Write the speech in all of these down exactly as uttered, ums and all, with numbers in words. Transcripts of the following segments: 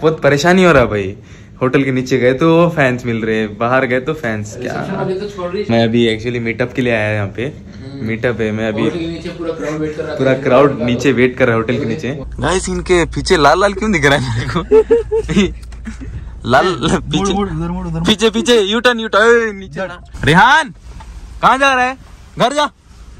बहुत परेशानी हो रहा भाई। होटल के नीचे गए तो फैंस मिल रहे, बाहर गए तो फैंस। क्या तो मैं अभी एक्चुअली मीटअप के लिए आया यहाँ पे, मीटअप है। मैं अभी पूरा क्राउड नीचे वेट कर रहा है होटल के नीचे। गाइस इनके पीछे लाल लाल क्यों दिख रहा है मेरे को? लाल पीछे पीछे पीछे यू टर्न यू टर्न नीचे। रेहान कहाँ जा रहा है? घर जा।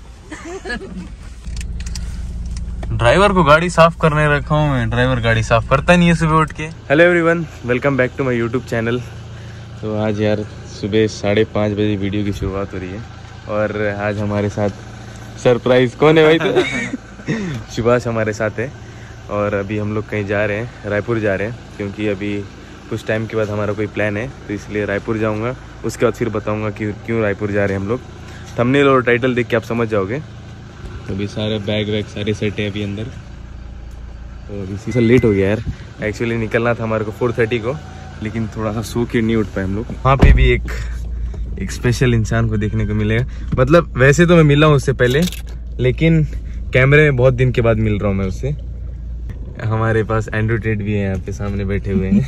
ड्राइवर को गाड़ी साफ करने रखा हूँ मैं, ड्राइवर गाड़ी साफ करता नहीं है सुबह उठ के। Hello everyone, welcome back to my YouTube channel. तो आज यार सुबह साढ़े पाँच बजे वीडियो की शुरुआत हो रही है और आज हमारे साथ सरप्राइज कौन है भाई? तो सुभाष हमारे साथ है और अभी हम लोग कहीं जा रहे हैं, रायपुर जा रहे हैं, क्योंकि अभी कुछ टाइम के बाद हमारा कोई प्लान है, तो इसलिए रायपुर जाऊँगा। उसके बाद फिर बताऊँगा कि क्यों रायपुर जा रहे हैं हम लोग। थंबनेल और टाइटल देख के आप समझ जाओगे। अभी सारे बैग वैग सारे सेट है अभी अंदर। तो अभी से लेट हो गया यार, एक्चुअली निकलना था हमारे को फोर थर्टी को, लेकिन थोड़ा सा सो के नहीं उठ पाए हम लोग। वहाँ पे भी एक एक स्पेशल इंसान को देखने को मिलेगा। मतलब वैसे तो मैं मिला हूँ उससे पहले, लेकिन कैमरे में बहुत दिन के बाद मिल रहा हूँ मैं उससे। हमारे पास एंड्रू टेट भी है यहाँ पे सामने बैठे हुए हैं।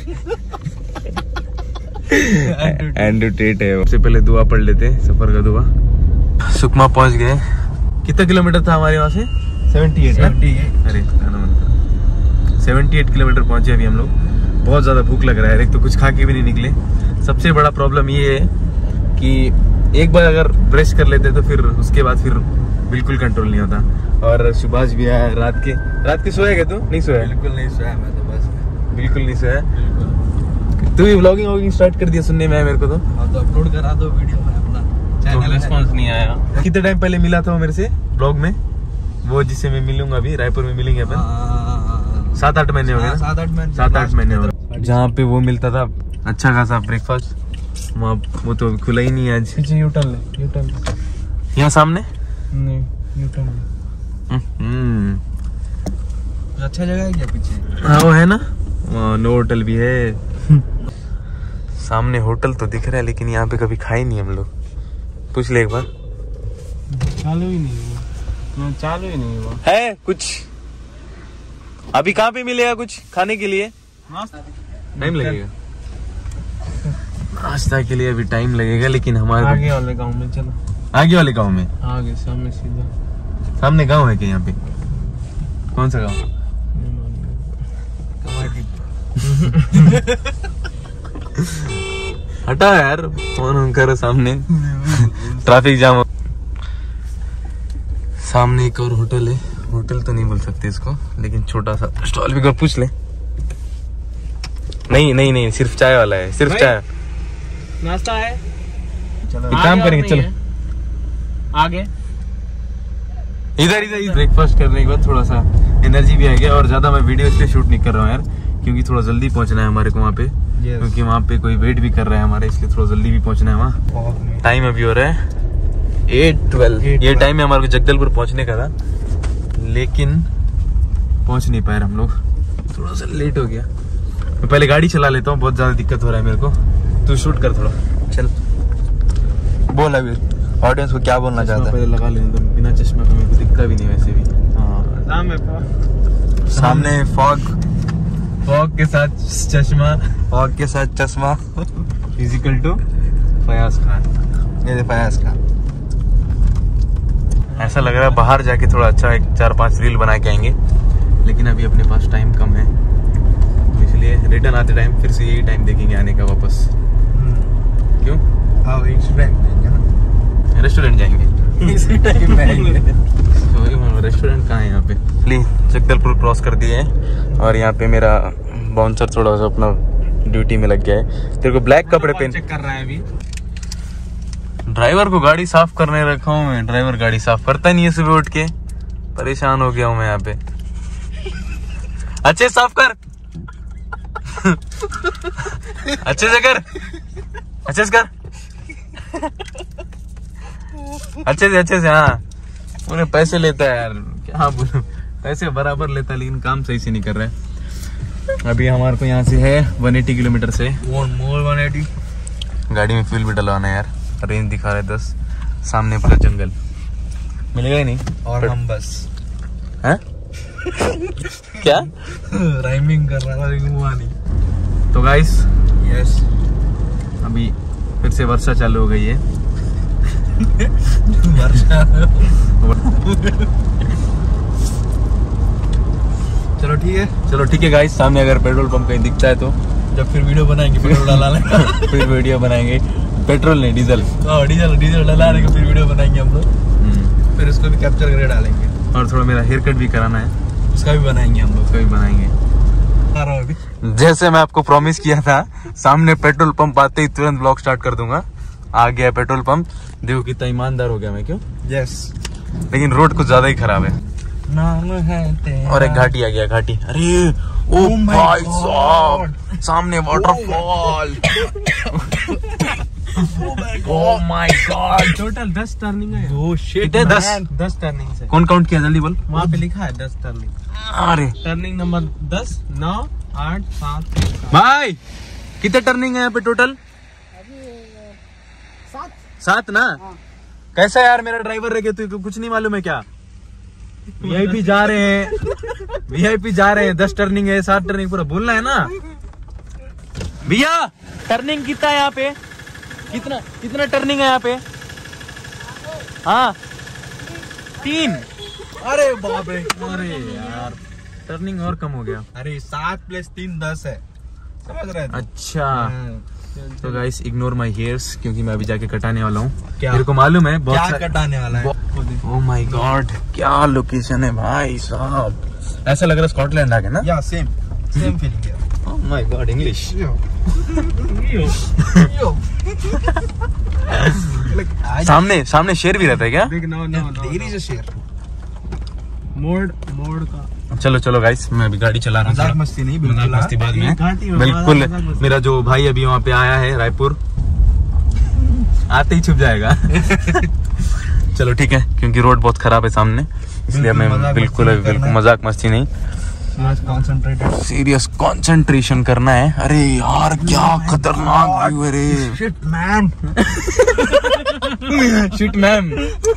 एंड्रू टेट है। सबसे पहले दुआ पढ़ लेते हैं, सफर का दुआ। सुकमा पहुंच गए। कितना किलोमीटर था हमारे वहाँ से? अठहत्तर ना? अरे अठहत्तर किलोमीटर पहुंचे अभी हम लोग। बहुत ज़्यादा भूख लग रहा है, एक तो कुछ खा के भी नहीं निकले। सबसे बड़ा प्रॉब्लम ये है कि एक बार अगर ब्रश कर लेते तो फिर उसके बाद फिर बिल्कुल कंट्रोल नहीं होता। और सुभाष भी आया रात के रात के सोया क्या तू? नहीं सोया? बिल्कुल नहीं सोया मैं तो, बस बिल्कुल नहीं सोया। तू भी व्लॉगिंग व्लॉगिंग स्टार्ट कर दिया सुनने में है मेरे को। तो तो अपलोड करा दो वीडियो में अपना। तो रिस्पॉन्स नहीं आया। कितने टाइम पहले मिला था वो मेरे से ब्लॉग में, वो जिससे मैं मिलूंगा अभी रायपुर में मिलेंगे अपन। सात आठ महीने हो गए। सात आठ महीने सात आठ महीने हो गए। जहाँ पे वो मिलता था अच्छा खासा ब्रेकफास्ट, वहाँ वो तो खुला ही नहीं है आज। पीछे यू टर्न ले, यू टर्न यहाँ सामने नहीं, यू टर्न ले। अच्छा जगह है क्या पीछे? हाँ वो है ना, नो होटल भी है। सामने होटल तो दिख रहा है, लेकिन यहाँ पे कभी खाए नहीं हम लोग। पूछ ले एक बार। चालू ही नहीं हुआ, चालू ही नहीं हुआ है कुछ। अभी कहाँ पे मिलेगा कुछ खाने के लिए? टाइम लगेगा नाश्ता के लिए, अभी टाइम लगेगा। लेकिन हमारे आगे वाले गांव में चलो। आगे वाले गांव में? आगे सामने सीधा सामने गांव है क्या यहाँ पे? कौन सा गांव? हटा यार, फोन करो सामने। Traffic jam. सामने एक और होटल है, होटल तो नहीं बोल सकते इसको, लेकिन छोटा सा स्टॉल भी कर। पूछ ले। नहीं नहीं नहीं, सिर्फ चाय वाला है, सिर्फ चाय। नाश्ता है। चलो एक काम करेंगे, चलो आगे इधर इधर। ब्रेकफास्ट करने के बाद थोड़ा सा एनर्जी भी आ गया, और ज्यादा मैं वीडियो इसलिए शूट नहीं कर रहा हूँ यार, क्योंकि थोड़ा जल्दी पहुंचना है हमारे को वहाँ पे। yes. क्योंकि वहाँ पे कोई वेट भी कर रहा है हमारे, इसलिए थोड़ा जल्दी भी पहुंचना है वहाँ। टाइम अभी हो रहा है एट ट्वेल्व। ये टाइम में हमारे को जगदलपुर पहुंचने का था, लेकिन पहुंच नहीं पाए हम लोग, थोड़ा सा लेट हो गया। मैं पहले गाड़ी चला लेता हूँ, बहुत ज्यादा दिक्कत हो रहा है मेरे को। तू शूट कर थोड़ा, चल बोल अभी ऑडियंस को क्या बोलना चाहता है। पहले लगा लेना, तो बिना चश्मे का मेरे को दिखता भी नहीं वैसे भी। हाँ सामने फॉग, फॉग के साथ चश्मा, फॉग के साथ चश्मा फिजिकल टू फयाज खान। ये फयाज खान। ऐसा लग रहा है बाहर जाके थोड़ा अच्छा एक चार पांच रील बना के आएंगे, लेकिन अभी अपने पास टाइम कम है, इसलिए रिटर्न आते टाइम फिर से यही टाइम देखेंगे आने का वापस। क्यों? हाँ रेस्टोरेंट जाएंगे इसी टाइम में आएंगे। रेस्टोरेंट कहाँ है यहाँ पे? प्लीज जगदलपुर क्रॉस कर दिए हैं, और यहाँ पे मेरा बाउंसर थोड़ा सा अपना ड्यूटी में लग गया है। तेरे को ब्लैक कपड़े पहन चेक कर रहा है अभी। ड्राइवर को गाड़ी साफ करने रखा हूँ मैं, ड्राइवर गाड़ी साफ करता नहीं है सुबह उठ के। परेशान हो गया हूँ मैं यहाँ पे। अच्छे साफ कर, अच्छे से कर, अच्छे से कर, अच्छे से अच्छे से। हाँ उन्हें पैसे लेता है यार, क्या बोलूं, पैसे बराबर लेता है, लेकिन काम सही से नहीं कर रहा है। अभी हमारे को यहाँ से है एक सौ अस्सी किलोमीटर से। मोर एक सौ अस्सी। गाड़ी में फ्यूल भी डलवाना है यार। रेंज दिखा रहा है दस। सामने पूरा जंगल, मिलेगा ही नहीं। और हम बस हैं क्या राइमिंग कर रहा था लेकिन हुआ नहीं। तो गाइस यस अभी फिर से वर्षा चालू हो गई है। वर्षा चलो ठीक है, चलो ठीक है गाइस, सामने अगर पेट्रोल पंप कहीं दिखता है तो जब फिर वीडियो बनाएंगे पेट्रोल डला लेंगे। फिर वीडियो बनाएंगे, पेट्रोल नहीं डीजल। हाँ डीजल डीजल डला लेंगे, फिर वीडियो बनाएंगे हम लोग, फिर उसको भी कैप्चर करके डालेंगे। और थोड़ा मेरा हेयर कट भी कराना है, उसका भी बनाएंगे हम लोग, उसका भी बनाएंगे। जैसे मैं आपको प्रॉमिस किया था, सामने पेट्रोल पंप आते ही तुरंत ब्लॉग स्टार्ट कर दूंगा। आ गया पेट्रोल पंप, देखो कितना ईमानदार हो गया मैं, क्यों? यस लेकिन रोड कुछ ज्यादा ही खराब है। नाम है तेरा। और एक घाटी आ गया, घाटी। अरे ओ भाई साहब, सामने waterfall. Oh my god, total दस टर्निंग है। ओह शिट, दस दस टर्निंग से। कौन काउंट किया, जल्दी बोल। वहाँ पे लिखा है दस टर्निंग। अरे टर्निंग नंबर दस, नौ, आठ, सात। भाई कितने टर्निंग है यहाँ पे टोटल? सात सात ना? कैसा यार मेरा ड्राइवर रह गया, तू कुछ नहीं मालूम है क्या? वीआईपी जा रहे हैं, वीआईपी जा रहे हैं, दस टर्निंग है, सात टर्निंग, पूरा बोलना है ना भैया। टर्निंग कितना है यहाँ पे? कितना कितना टर्निंग है यहाँ पे? हाँ तीन। अरे बाप रे, अरे यार टर्निंग और कम हो गया। अरे सात प्लस तीन दस है, समझ रहे थे? अच्छा तो गाइस इग्नोर माय हेयर्स, क्योंकि मैं अभी जाके कटाने वाला हूँ। क्या मेरे को मालूम है बहुत क्या कटाने वाला है? ओह माय गॉड, क्या लोकेशन है भाई साहब, ऐसा लग रहा है स्कॉटलैंड आ गया ना? या सेम सेम फीलिंग है। Oh my god, English. सामने सामने शेर भी रहता है क्या? No no there is a share. मोड़ मोड़ का। चलो चलो गाइस, मैं अभी गाड़ी चला रहा हूँ। मजाक मस्ती नहीं, बिल्कुल मजाक मस्ती बाद में, घाटी में बिल्कुल। मजाक मस्ती। मेरा जो भाई अभी वहाँ पे आया है रायपुर, आते ही छुप जाएगा। चलो ठीक है, क्योंकि रोड बहुत खराब है सामने, इसलिए मैं बिल्कुल बिल्कुल मजाक मस्ती नहीं, सीरियस कंसंट्रेशन करना है। अरे यार क्या खतरनाक व्यू है रे। Shit man, shit ma'am.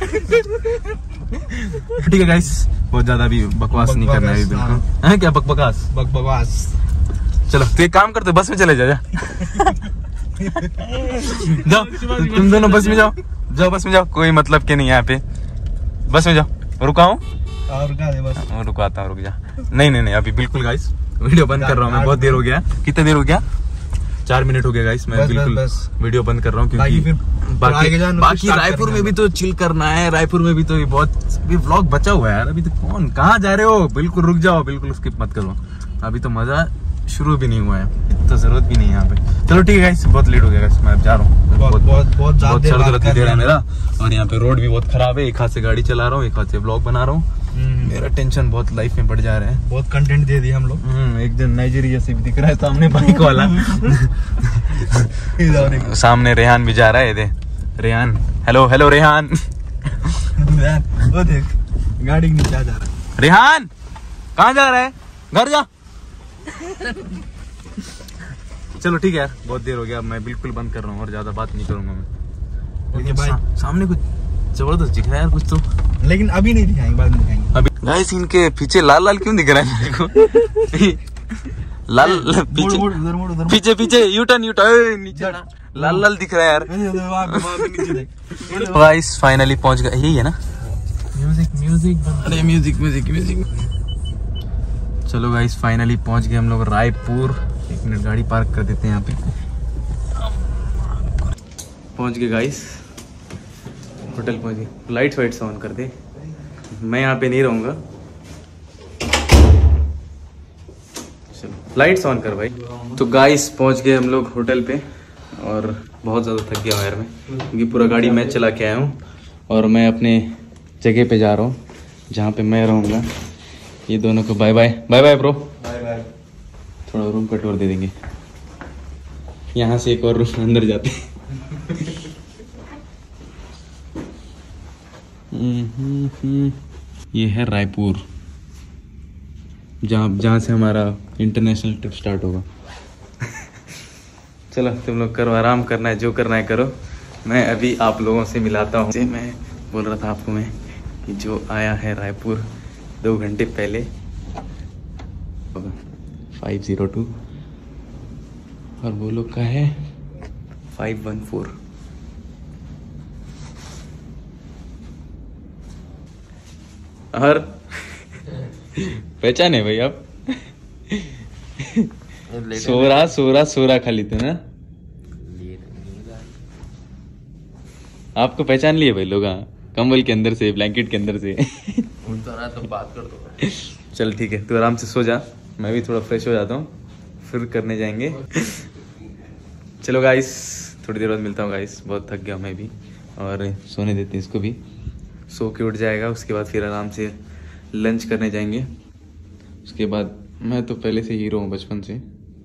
ठीक है गाइस, बहुत ज्यादा भी बकवास नहीं करना है बिल्कुल। है क्या बकबकास बकबकास? चलो तो एक काम करते, बस में चले जा, जा। जाओ तुम दोनों बस में जाओ, जाओ बस में जाओ, कोई मतलब के नहीं यहाँ पे, बस में जाओ। रुका हूँ और रुका दे बस, रुकाता हूँ, रुक जा। नहीं नहीं नहीं अभी बिल्कुल गाइस वीडियो बंद कर रहा हूँ मैं, बहुत देर हो गया। कितना देर हो गया? चार मिनट हो गया गाइस, मैं बस, बिल्कुल बस, बस। वीडियो बंद कर रहा हूँ, क्योंकि बाकी बाकी रायपुर में भी तो चिल करना है, रायपुर में भी तो बहुत भी व्लॉग बचा हुआ है यार। अभी तो कौन कहाँ जा रहे हो? बिल्कुल रुक जाओ, बिल्कुल स्किप मत करो, अभी तो मजा शुरू भी नहीं हुआ है, तो जरूरत भी नहीं है यहाँ पे। चलो ठीक है गाइस, बहुत लेट हो गया गाइस, मैं अब जा रहा हूँ। बहुत बहुत बहुत सर दर्द दे रहा है मेरा, और यहाँ पे रोड भी बहुत खराब है। एक हाथ से गाड़ी चला रहा हूँ, एक हाथ से ब्लॉग बना रहा हूँ। मेरा टेंशन बहुत लाइफ में बढ़ जा रहा है। बहुत कंटेंट दे दिया हम लोग। एक दिन नाइजीरिया से भी दिख रहा है सामने बाइक वाला। सामने रेहान भी जा रहा है, दे रेहान, हेलो हेलो रेहान। वो देख गाड़ी के नीचे आ जा रहा है। रेहान कहाँ जा रहा है? घर जा। चलो ठीक है यार, बहुत देर हो गया, मैं बिल्कुल बंद कर रहा हूँ और ज्यादा बात नहीं करूंगा मैं। Okay bye. सा, सामने कुछ जबरदस्त दिख रहा है यार कुछ तो, लेकिन अभी नहीं दिखाएंगे, बाद में दिखाएंगे। अभी गाइस इनके पीछे लाल लाल क्यों दिख रहा है मेरे को? लाल पीछे मोड़, उधर मोड़, उधर मोड़। पीछे पीछे यू टर्न यू टर्न, नीचे ना लाल लाल दिख रहा है यार। गाइस फाइनली पहुंच गए, यही है ना? म्यूजिक म्यूजिक अरे म्यूजिक म्यूजिक म्यूजिक। चलो गाइस फाइनली पहुंच गए हम लोग रायपुर। एक मिनट गाड़ी पार्क कर देते हैं यहाँ पे। पहुंच गए गाइस, होटल पहुंच गए। लाइट्स वाइट्स ऑन कर दे, मैं यहाँ पे नहीं रहूंगा। चलो लाइट्स ऑन कर भाई। तो गाइस पहुंच गए हम लोग होटल पे, और बहुत ज़्यादा थक गया यार मैं, क्योंकि पूरा गाड़ी मैं चला के आया हूँ, और मैं अपने जगह पे जा रहा हूँ जहाँ पे मैं रहूँगा। ये दोनों को bye bye bye bye bro, bye bye. थोड़ा रूम का टूर दे देंगे, यहाँ से एक और रूम अंदर जाते हैं। ये है रायपुर, जहाँ जहाँ से हमारा इंटरनेशनल ट्रिप स्टार्ट होगा। चलो तुम लोग करो, आराम करना है, जो करना है करो, मैं अभी आप लोगों से मिलाता हूँ। मैं बोल रहा था आपको मैं कि जो आया है रायपुर दो घंटे पहले, फाइव जीरो टू और वो लोग का है फाइव वन फोर। और पहचाने भाई आप? सोरा सोरा सोरा खाली थे ना? आपको पहचान लिए भाई लोग? हाँ, कंबल के अंदर से, ब्लैंकेट के अंदर से। तो ना तो बात कर दो। चल ठीक है, तू आराम से सो जा, मैं भी थोड़ा फ्रेश हो जाता हूँ, फिर करने जाएंगे। चलो गाइस, थोड़ी देर बाद मिलता हूँ गाइस, बहुत थक गया मैं भी, और सोने देते हैं इसको भी, सो के उठ जाएगा। उसके बाद फिर आराम से लंच करने जाएंगे। उसके बाद मैं तो पहले से हीरो हूँ बचपन से।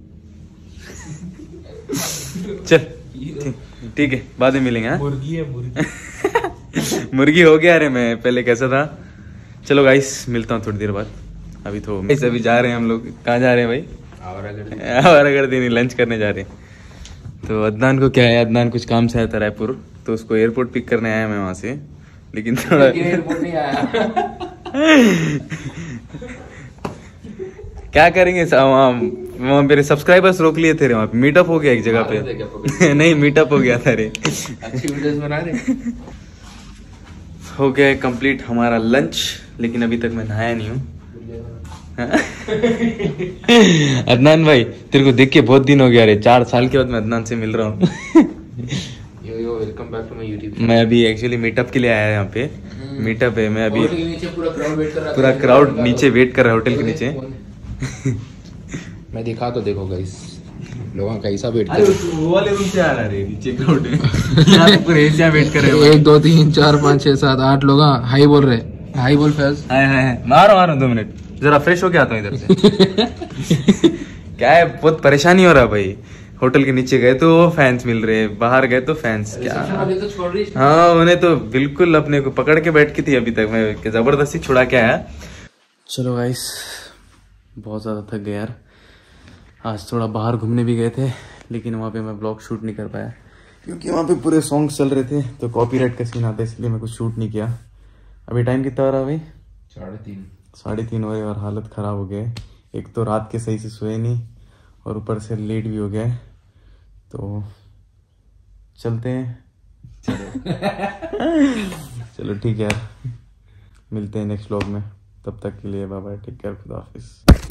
चल ठीक है, बाद में मिलेंगे। हाँ, मुर्गी है मुर्गी। मुर्गी हो गया। अरे मैं पहले कैसा था। चलो गाइस, मिलता हूँ थोड़ी देर बाद। अभी तो अभी जा रहे हैं हम लोग। कहाँ जा रहे हैं भाई? आवारागर्दी नहीं, लंच करने जा रहे हैं। तो अदनान को क्या है, अदनान कुछ काम से आया था रायपुर, तो उसको एयरपोर्ट पिक करने आया मैं वहाँ से, लेकिन थोड़ा एयरपोर्ट नहीं आया। क्या करेंगे, वहाँ मेरे सब्सक्राइबर्स रोक लिए थे वहाँ पे। मीटअप हो गया एक जगह पे। नहीं, मीटअप हो गया था रे। अच्छी वीडियोस बना रहे। हो गया है कंप्लीट हमारा लंच, लेकिन अभी तक मैं नहाया नहीं हूँ। अदनान भाई, तेरे को देख के बहुत दिन हो गया रे, चार साल के बाद मैं अदनान से मिल रहा हूँ। Yo yo, welcome back to my YouTube. मैं अभी एक्चुअली मीटअप के लिए आया यहाँ पे। मीटअप है, मैं अभी नीचे पूरा क्राउड वेट कर रहा है। पूरा क्राउड नीचे वेट कर रहा है होटल के नीचे। मैं दिखा तो देखो गाइस, लोगों का ऐसा वेट कर रहे हैं। वो वाले रूम से आ रहा है, नीचे क्राउड है। यहाँ पे पूरे एशिया वेट कर रहे हैं। एक दो तीन चार पाँच छह सात आठ लोग हाई बोल रहे, हाई बोल फैज। हाय हाय, मारो मारो, दो मिनट जरा फ्रेश होके आता हूँ इधर से। क्या है, बहुत परेशानी हो रहा है भाई। होटल के नीचे गए तो फैंस मिल रहे, बाहर गए तो फैंस। क्या तो छोड़ रही। हाँ, उन्हें तो बिल्कुल अपने को पकड़ के बैठ की थी अभी तक, मैं जबरदस्ती छुड़ा के आया। चलो गाइस, बहुत ज्यादा थक गया यार। आज थोड़ा बाहर घूमने भी गए थे, लेकिन वहाँ पे मैं ब्लॉग शूट नहीं कर पाया, क्योंकि वहाँ पे पूरे सॉन्ग चल रहे थे, तो कॉपीराइट का सीन आता है, इसलिए मैं कुछ शूट नहीं किया। अभी टाइम कितना हो रहा है भाई? साढ़े तीन साढ़े तीन हो गए और हालत ख़राब हो गया। एक तो रात के सही से सोए नहीं, और ऊपर से लेट भी हो गया। तो चलते हैं। चलो चलो ठीक है यार, मिलते हैं नेक्स्ट व्लॉग में। तब तक के लिए बाय बाय, टेक केयर, खुदा हाफिज़।